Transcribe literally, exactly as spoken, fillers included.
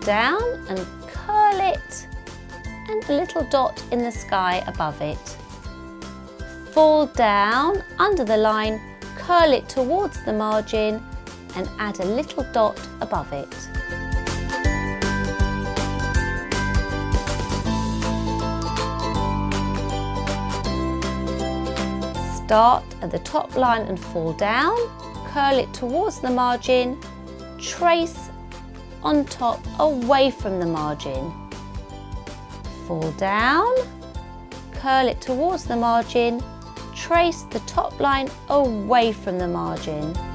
down and curl it, and a little dot in the sky above it. Fall down under the line, curl it towards the margin and add a little dot above it. Start at the top line and fall down, curl it towards the margin, trace on top away from the margin. Fall down, curl it towards the margin, trace the top line away from the margin.